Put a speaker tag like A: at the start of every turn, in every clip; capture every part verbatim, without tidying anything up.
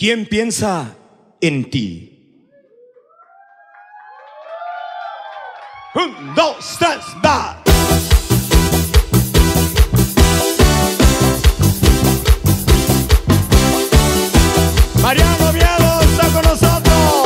A: ¿Quién piensa en ti? Un, dos, tres, va. Mariano Oviedo está con nosotros.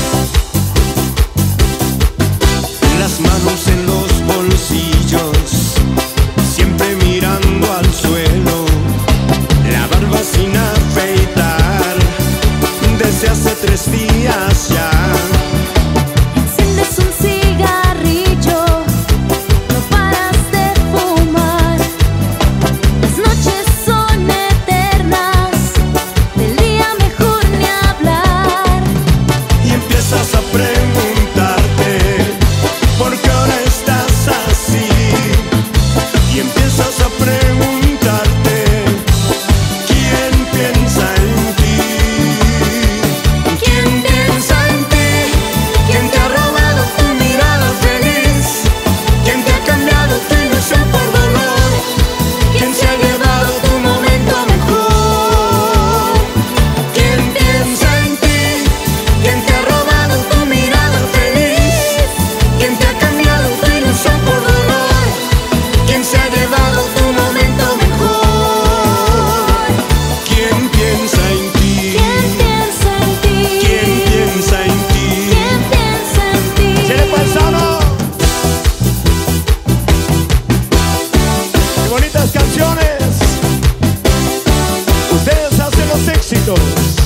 B: Las manos en los bolsillos, siempre mirando al suelo, la barba sin afeitar desde hace tres días ya.
C: Enciendes un cigarrillo, no paras de fumar. Las noches son eternas, del día mejor ni hablar.
B: Y empiezas a preguntarte por qué ahora estás así. Y empiezas a preguntarte quién piensa en ti. ¿Quién piensa en ti? ¿Quién te ha robado tu mirada feliz? ¿Quién te ha cambiado tu ilusión por dolor? ¿Quién se ha llevado tu momento mejor? ¿Quién piensa en ti? ¿Quién te ha robado tu mirada feliz? ¿Quién te ha cambiado tu ilusión por dolor? ¿Quién se ha llevado tu momento mejor? ¿Quién piensa en ti?
C: ¿Quién piensa en ti?
B: ¿Quién piensa en ti?
C: ¿Quién piensa en ti?
A: ¡Se le pasaron! ¡Qué bonitas canciones! Ustedes hacen los éxitos.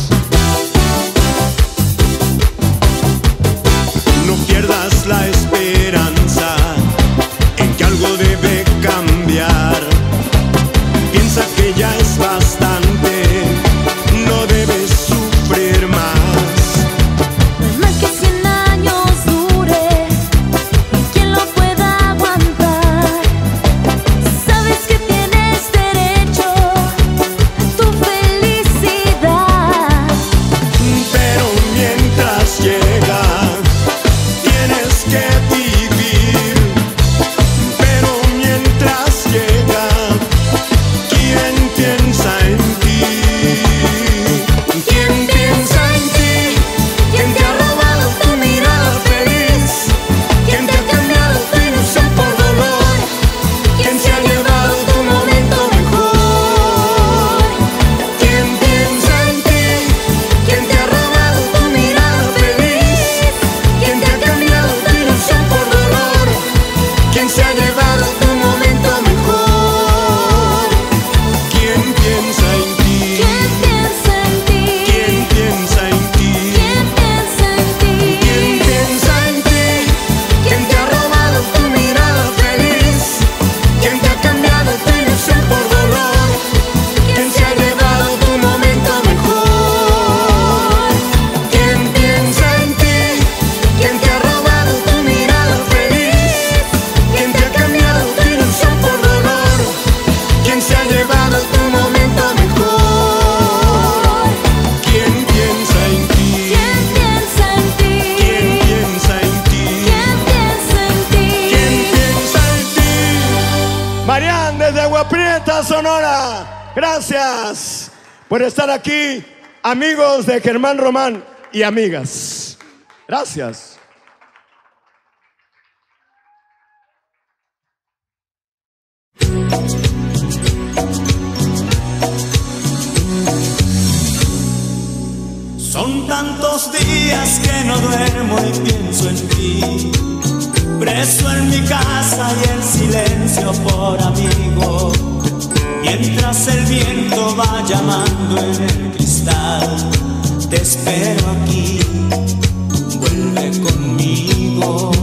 B: No pierdas la esperanza en que algo debe cambiar. Piensa que ya es bastante, no debes sufrir más.
C: No es mal que cien años dure, ¿y quién lo pueda aguantar? Sabes que tienes derecho a tu felicidad.
B: Pero mientras llega, tienes que vivir. Pero mientras llega, ¿quién piensa en ti? ¿Quién piensa en ti? ¿Quién te ha robado tu mirada feliz? ¿Quién te ha cambiado tu ilusión por dolor? ¿Quién se ha llevado tu momento mejor? ¿Quién piensa en ti? ¿Quién te ha robado tu mirada feliz? ¿Quién te ha cambiado tu ilusión por dolor? ¿Quién se ha llevado tu momento mejor? ¿Quién piensa en ti?
C: ¿Quién piensa en ti?
B: ¿Quién piensa en ti?
C: ¿Quién piensa en ti?
B: ¿Quién piensa en ti? ¿Quién te ha robado tu mirada feliz? ¿Quién te ha cambiado tu ilusión por dolor? ¿Quién se ha llevado tu momento mejor? ¿Quién piensa en ti? ¿Quién te ha robado tu mirada feliz? ¿Quién te ha cambiado tu ilusión por dolor? ¿Quién se ha llevado tu momento mejor? ¿Quién piensa en ti?
C: ¿Quién piensa en ti?
B: ¿Quién piensa en ti?
C: ¿Quién piensa en ti?
B: ¿Quién piensa en ti?
A: Marian desde Agua Prieta, Sonora. Gracias por estar aquí, amigos de Germán Román y amigas. Gracias.
D: Son tantos días que no duermo y pienso en ti, preso en mi casa y el silencio por amigo, mientras el viento va llamando en el cristal. Te espero aquí, vuelve conmigo.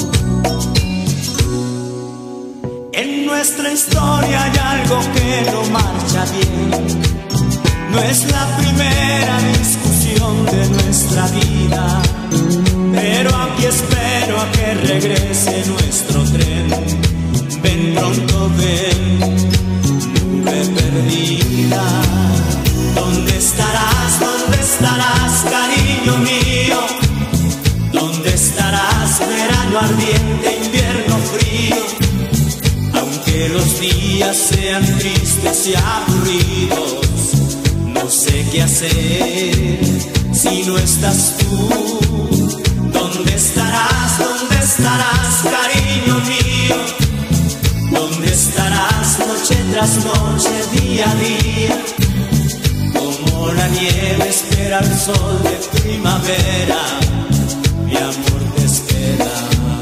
D: En nuestra historia hay algo que no marcha bien. No es la primera discusión de nuestra vida, pero aquí espero a que regrese nuestro tren. Ven pronto, ven, nube perdida. ¿Dónde estarás? ¿Dónde estarás, cariño mío? ¿Dónde estarás, verano ardiente, invierno frío? Aunque los días sean tristes y aburridos, No sé qué hacer si no estás tú. ¿Dónde estarás? ¿Dónde estarás, cariño mío? ¿Dónde estarás noche tras noche, día a día? Como la nieve espera el sol de primavera, mi amor te espera.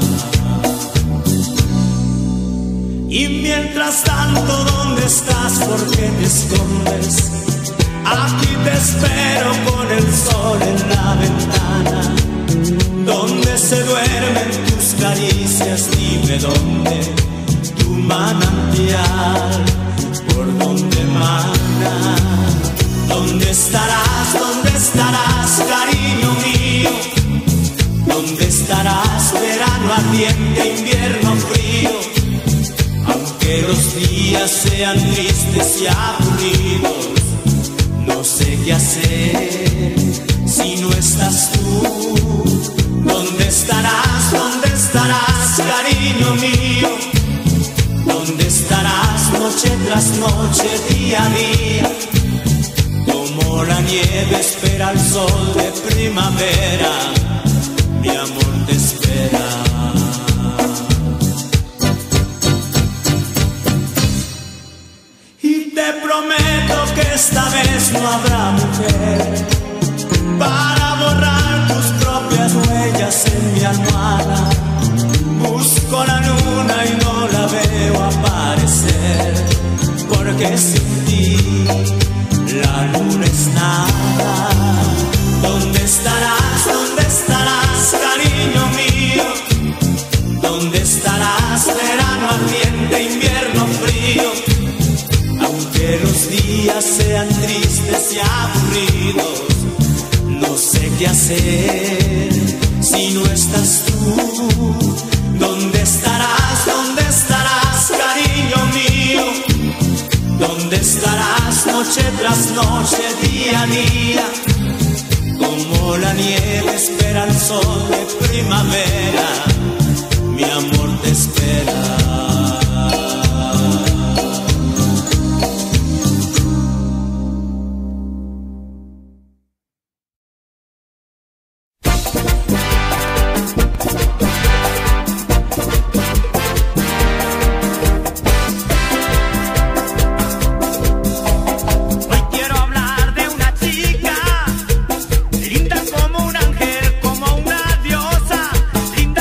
D: Y mientras tanto, ¿dónde estás? ¿Por qué te escondes? Aquí te espero con el sol en la ventana. ¿Dónde se duermen tus caricias? Dime dónde, tu manantial, por dónde mana. ¿Dónde estarás? ¿Dónde estarás, cariño mío? ¿Dónde estarás, verano ardiente, invierno frío? Aunque los días sean tristes y aburridos, no sé qué hacer si no estás tú. ¿Dónde estarás? ¿Dónde estarás, cariño mío? ¿Dónde estarás noche tras noche, día a día? Como la nieve espera el sol de primavera, mi amor te espera. Y te prometo que esta vez no habrá mujer para borrar tus propias huellas en mi almohada. Busco la luna y no la veo aparecer, porque sin ti la luna es nada. ¿Dónde estarás? ¿Dónde estarás, cariño mío? ¿Dónde estarás, verano ardiente, invierno frío? Aunque los días sean tristes y aburridos, no sé qué hacer si no estás tú. ¿Dónde estarás? ¿Dónde estarás, cariño mío? ¿Dónde estarás noche tras noche, día a día? Como la nieve espera el sol de primavera, mi amor te espera.
E: Linda como un ángel, como una diosa, linda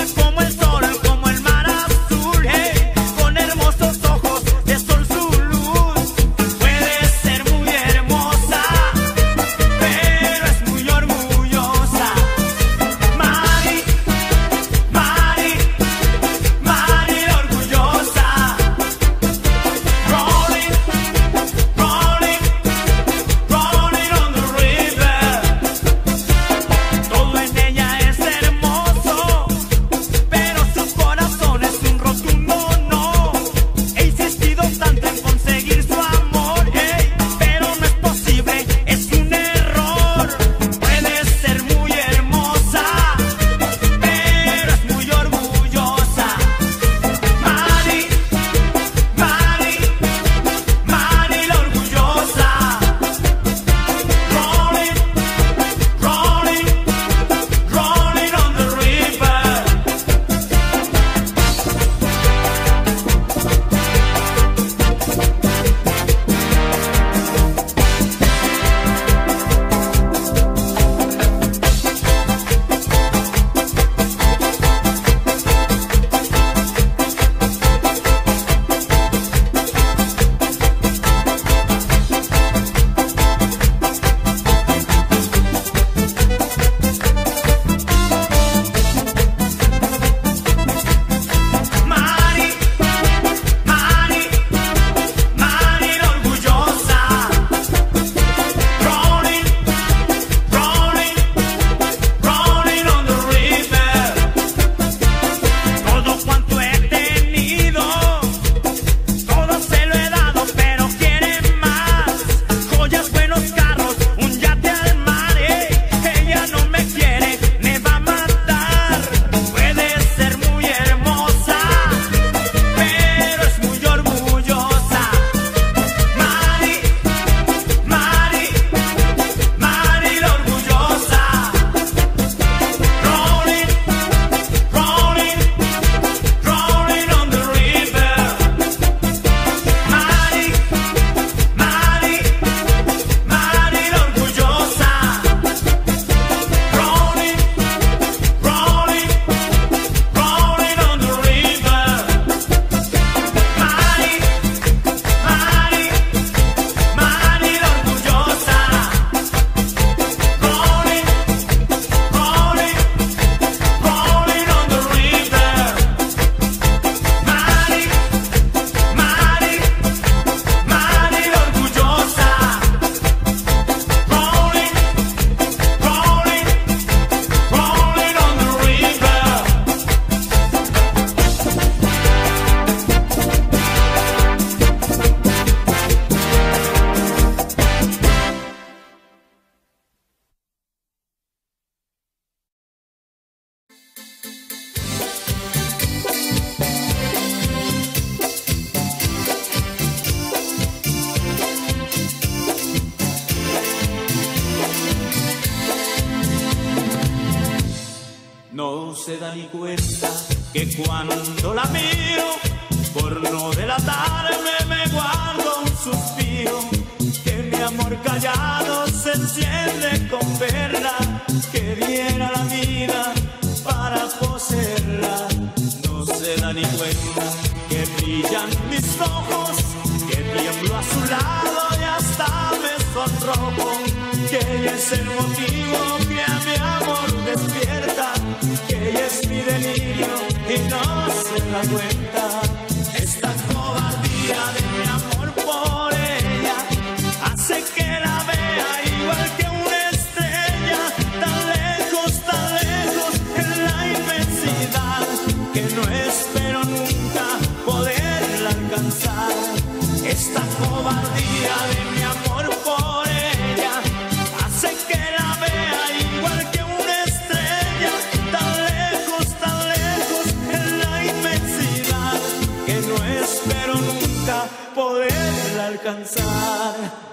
D: se da ni cuenta que cuando la miro, por no delatarme me guardo un suspiro, que mi amor callado se enciende con verla, que diera la vida para poseerla. No se da ni cuenta que brillan mis ojos, que tiemblo a su lado y hasta me sonrojo, que ella es el motivo que a mi amor despierta, que ella es mi delirio y no se da cuenta. Esta cobardía de mi amor por ella hace que la vea igual que una estrella, tan lejos, tan lejos en la inmensidad, que no espero nunca poderla alcanzar. Esta cobardía de mi amor por ella hace que la vea igual que una estrella, tan lejos, tan lejos en la inmensidad, que no espero nunca poderla alcanzar.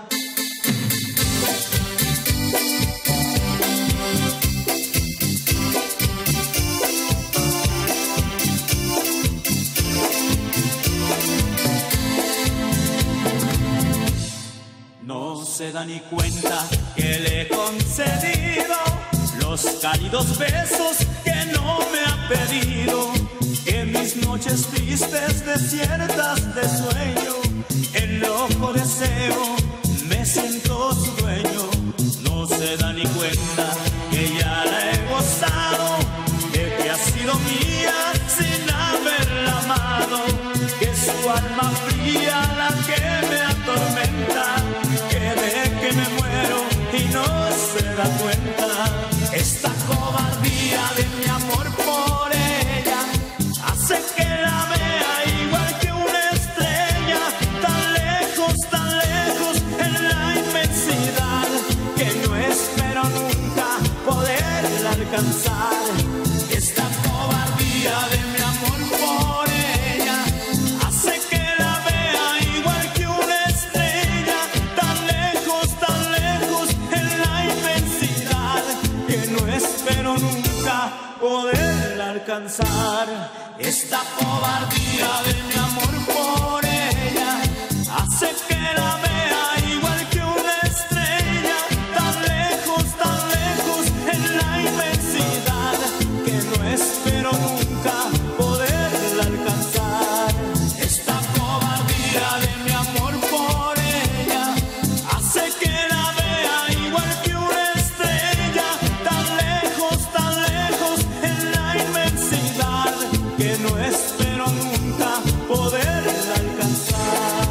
D: No se da ni cuenta que le he concedido los cálidos besos que no me ha pedido, que mis noches tristes, desiertas de sueño, en loco deseo me siento su dueño. No se da ni cuenta que ya la he gozado, de que ha sido mía sin haberla amado, que su alma fría la que me atormenta, que me muero y no se da cuenta. Esta cobardía de mi amor por ella hace que la vea igual que una estrella, tan lejos, tan lejos en la inmensidad, que no espero nunca poderla alcanzar. Esta cobardía de mi amor por ella hace que la vea igual que una estrella, tan lejos, tan lejos en la inmensidad, que no espero nunca poderla alcanzar. Esta cobardía de mi amor por ella hace que la vea igual que una estrella, tan lejos, tan lejos en la inmensidad, que no espero nunca poderla alcanzar. Esta cobardía de mi amor por ella hace que la vea igual que una estrella, tan lejos, tan lejos en la inmensidad, que no espero nunca poderla alcanzar.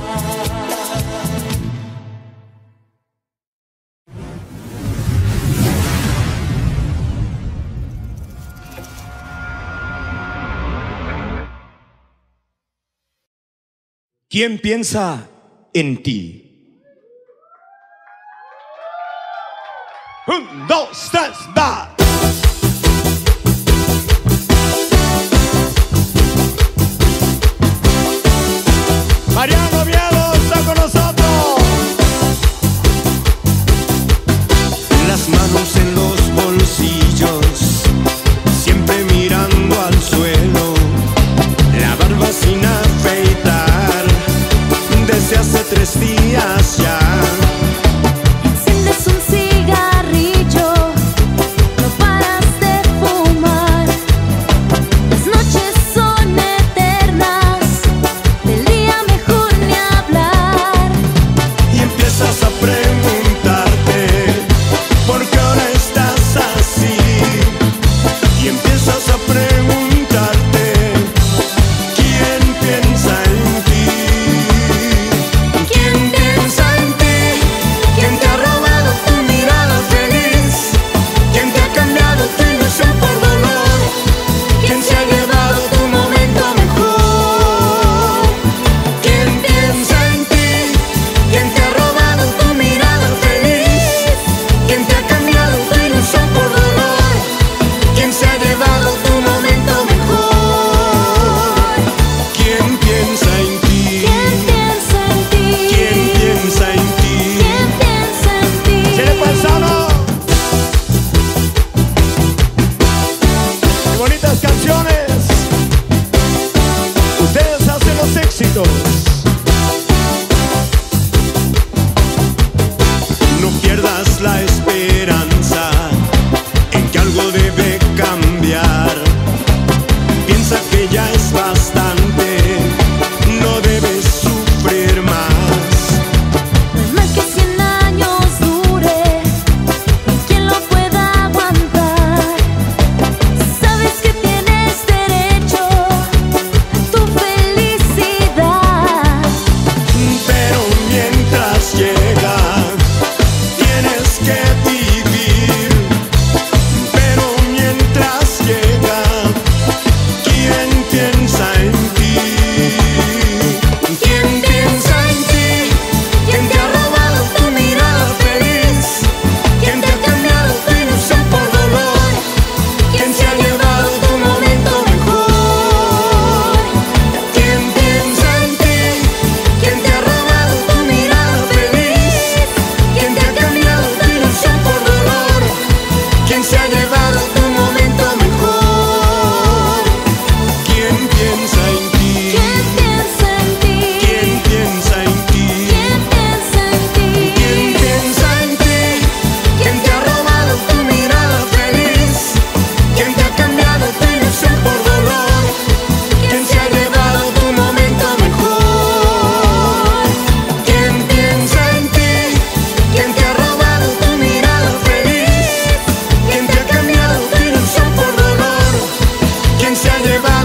A: ¿Quién piensa en ti? Un, dos, tres, va. Mariano Oviedo está con nosotros.
B: Las manos en los bolsillos, siempre mirando al suelo, la barba sin afeitar, desde hace tres días ya.
C: Enciendes un cigarrillo, no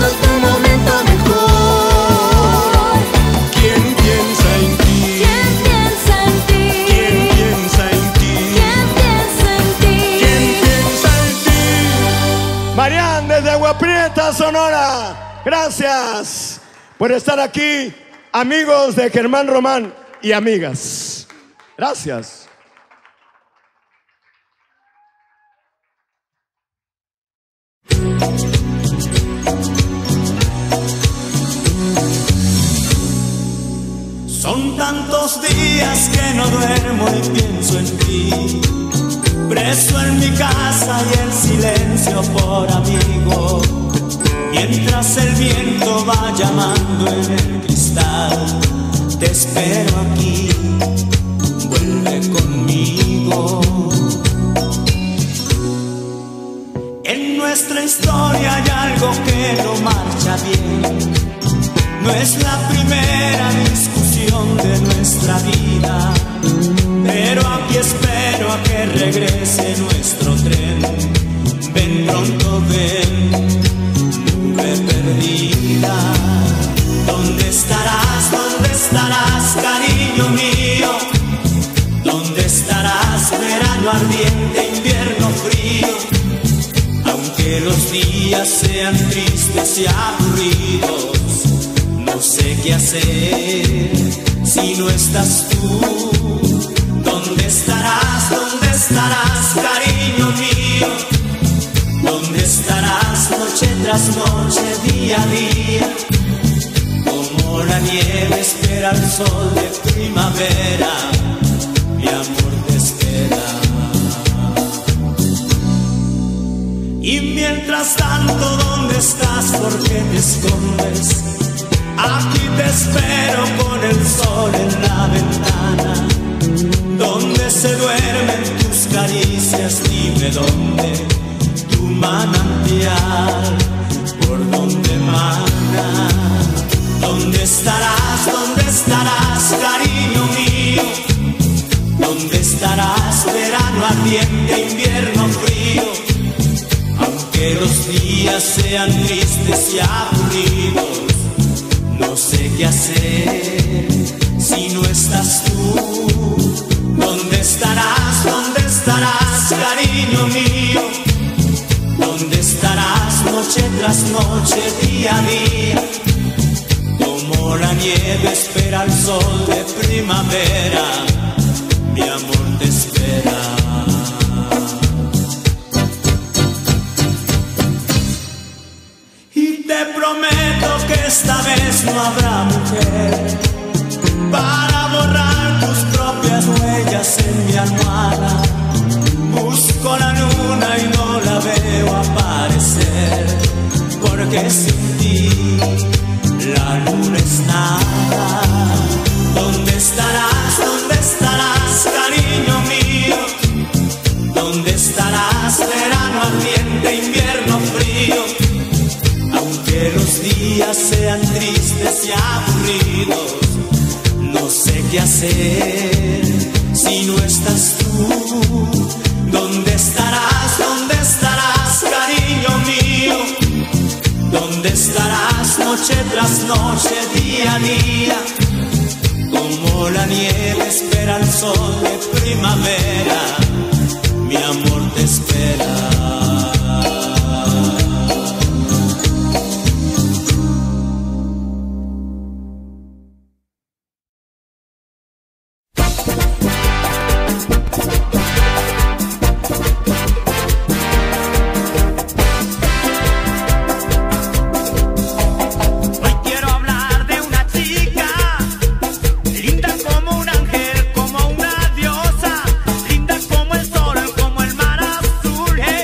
B: tu momento mejor. ¿Quién piensa en ti?
C: ¿Quién piensa en ti?
B: ¿Quién piensa en ti?
C: ¿Quién piensa en ti?
B: ¿Quién piensa en ti?
A: Marian desde Agua Prieta, Sonora. Gracias por estar aquí, amigos de Germán Román y amigas. Gracias.
D: Son tantos días que no duermo y pienso en ti, preso en mi casa y en silencio por amigo, mientras el viento va llamando en el cristal. Te espero aquí, vuelve conmigo. En nuestra historia hay algo que no marcha bien. No es la primera discusión de nuestra vida, pero aquí espero a que regrese nuestro tren. Ven pronto, ven, nube perdida. ¿Dónde estarás? ¿Dónde estarás, cariño mío? ¿Dónde estarás, verano ardiente, invierno frío? Aunque los días sean tristes y aburridos, no sé qué hacer si no estás tú. ¿Dónde estarás? ¿Dónde estarás, cariño mío? ¿Dónde estarás noche tras noche, día a día? Como la nieve espera el sol de primavera, mi amor te espera. Y mientras tanto, ¿dónde estás? ¿Por qué te escondes? Aquí te espero con el sol en la ventana. ¿Dónde se duermen tus caricias? Dime dónde, tu manantial, por dónde mana. ¿Dónde estarás? ¿Dónde estarás, cariño mío? ¿Dónde estarás, verano ardiente, invierno frío? Aunque los días sean tristes y aburridos, no sé qué hacer si no estás tú. ¿Dónde estarás? ¿Dónde estarás, cariño mío? ¿Dónde estarás noche tras noche, día a día? Como la nieve espera el sol de primavera, mi amor te espera. Y te prometo que esta vez no habrá mujer para borrar tus propias huellas en mi almohada. Busco la luna y no la veo aparecer, porque sin ti la luna es nada. ¿Dónde estarás? ¿Dónde estarás, cariño mío? ¿Dónde estarás, verano ardiente, invierno frío? Aunque los días sean tristes y aburridos, no sé qué hacer si no estás tú. ¿Dónde estarás? ¿Dónde estarás, cariño mío? ¿Dónde estarás noche tras noche, día a día? Como la nieve espera el sol de primavera, mi amor te espera. Como el mar azul,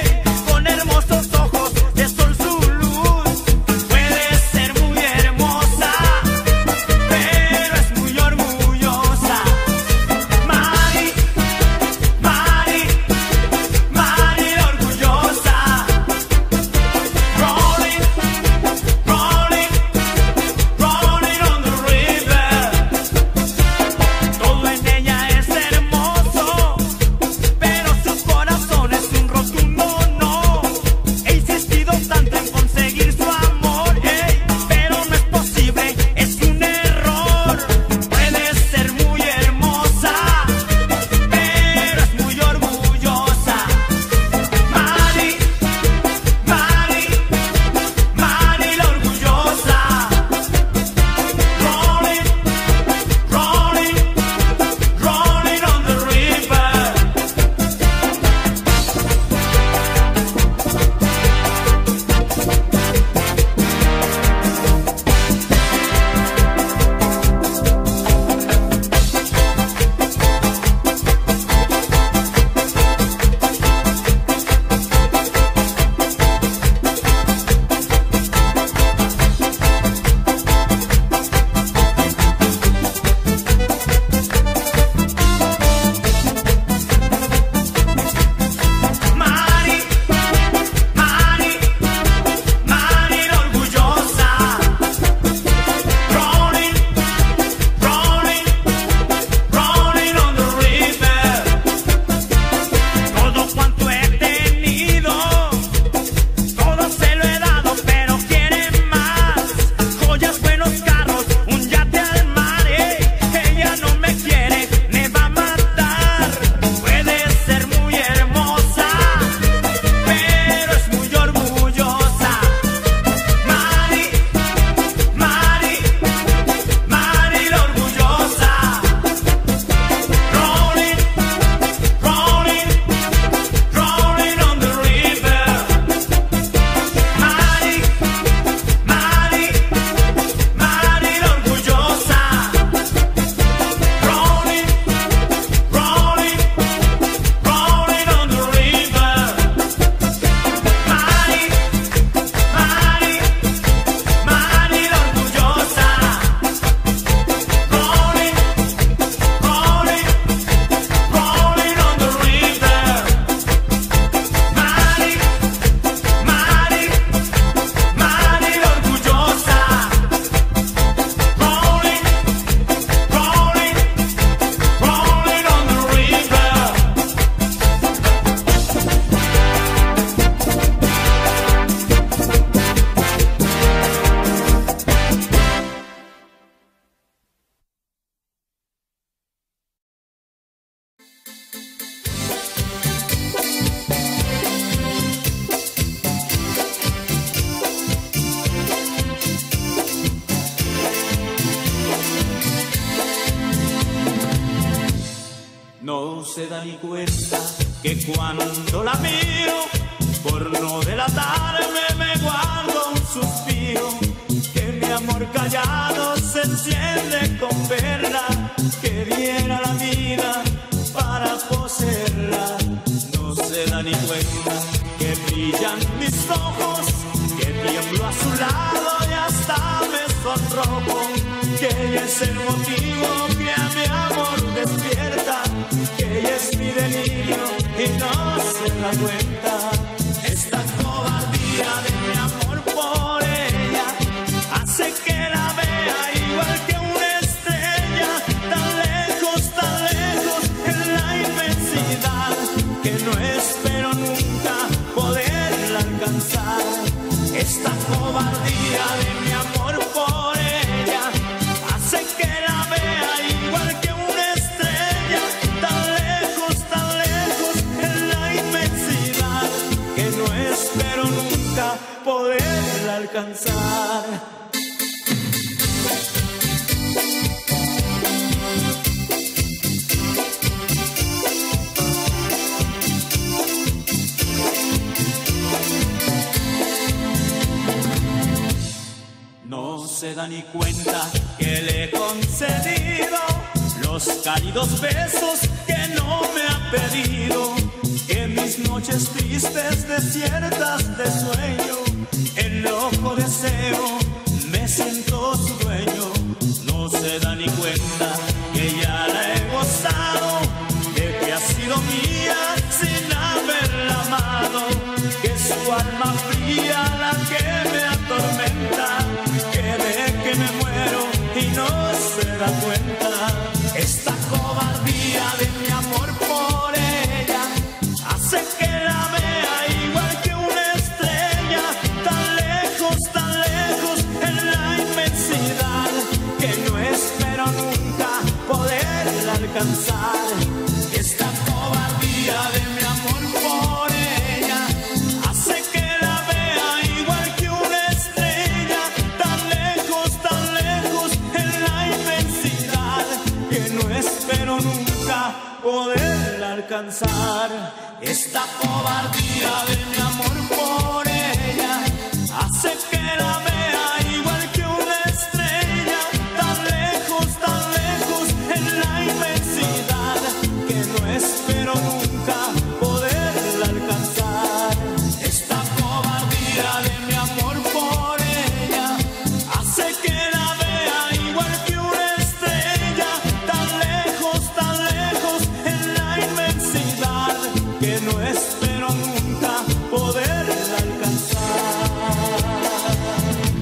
D: se da ni cuenta que cuando la miro, por no delatarme me guardo un suspiro, que mi amor callado se enciende con verla, que diera la vida para poseerla. No se da ni cuenta que brillan mis ojos, que tiemblo a su lado y hasta me sonrojo, que ella es el motivo que a mi amor despierta, que ella es mi delirio y no se da cuenta. Esta cobardía de mi amor por ella hace que la vea igual que una estrella, tan lejos, tan lejos en la inmensidad, que no espero nunca poderla alcanzar. Esta cobardía de mi amor por ella hace que la vea igual que una estrella, tan lejos, tan lejos en la inmensidad, que no espero nunca poderla alcanzar. No se da ni cuenta que le he concedido los cálidos besos que no me ha pedido, que mis noches tristes, desiertas de sueño, en loco deseo me siento su dueño. No se da ni cuenta que ya la he gozado, de que ha sido mía sin haberla amado, que su alma fría la que me atormenta, que ve que me muero y no se da cuenta. Esta cobardía de mi amor por ella hace que la vea igual que una estrella, tan lejos, tan lejos en la inmensidad, que no espero nunca poderla alcanzar. Esta cobardía de mi amor por ella hace que la vea igual que una estrella, tan lejos, tan lejos en la inmensidad, que no espero nunca poderla alcanzar. Esta cobardía de mi amor por ella hace que la vea igual que una estrella, tan lejos, tan lejos en la inmensidad, que no espero nunca poderla alcanzar. Esta cobardía de mi amor por ella hace que la vea igual que una estrella, tan lejos, tan lejos en la inmensidad, que no espero nunca poderla alcanzar.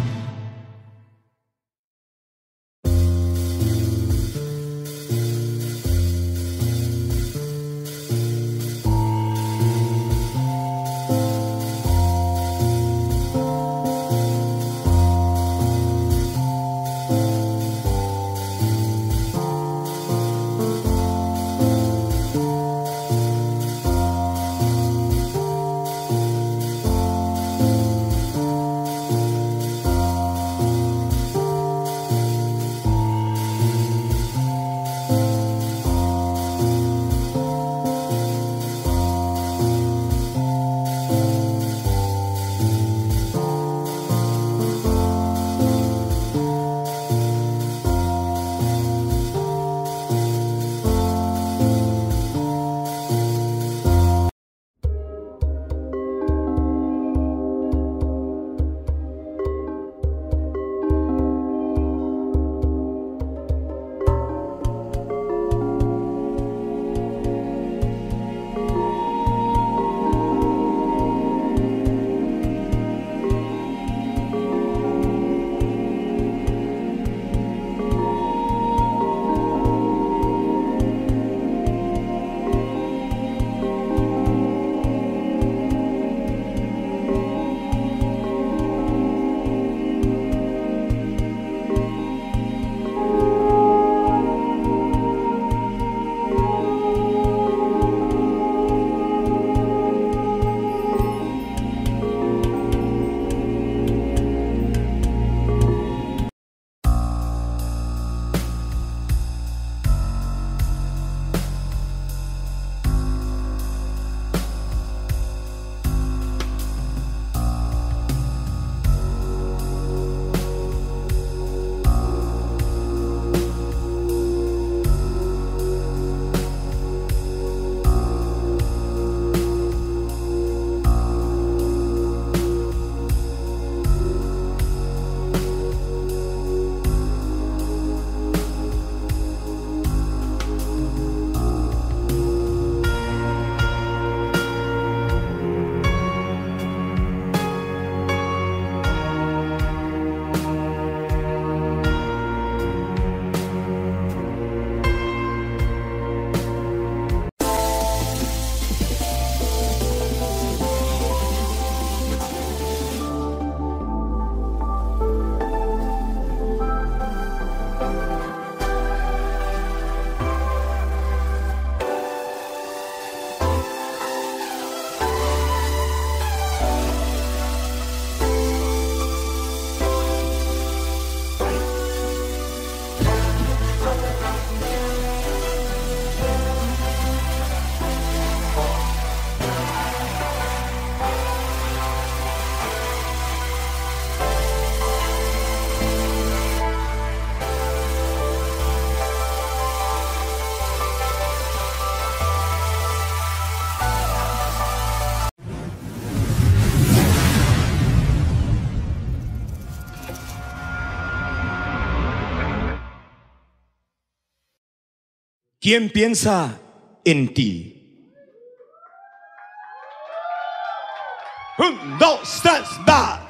A: ¿Quién piensa en ti? Un, dos, tres, va.